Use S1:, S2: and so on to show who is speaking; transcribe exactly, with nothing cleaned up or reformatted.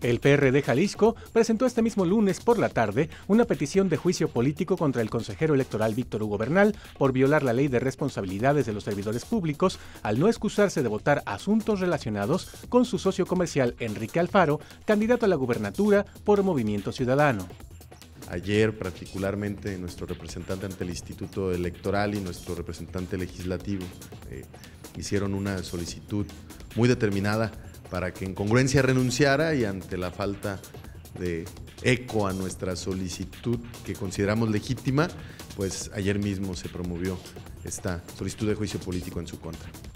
S1: El P R D Jalisco presentó este mismo lunes por la tarde una petición de juicio político contra el consejero electoral Víctor Hugo Bernal por violar la ley de responsabilidades de los servidores públicos al no excusarse de votar asuntos relacionados con su socio comercial Enrique Alfaro, candidato a la gubernatura por Movimiento Ciudadano.
S2: Ayer, particularmente, nuestro representante ante el Instituto Electoral y nuestro representante legislativo eh, hicieron una solicitud muy determinada para que en congruencia renunciara, y ante la falta de eco a nuestra solicitud que consideramos legítima, pues ayer mismo se promovió esta solicitud de juicio político en su contra.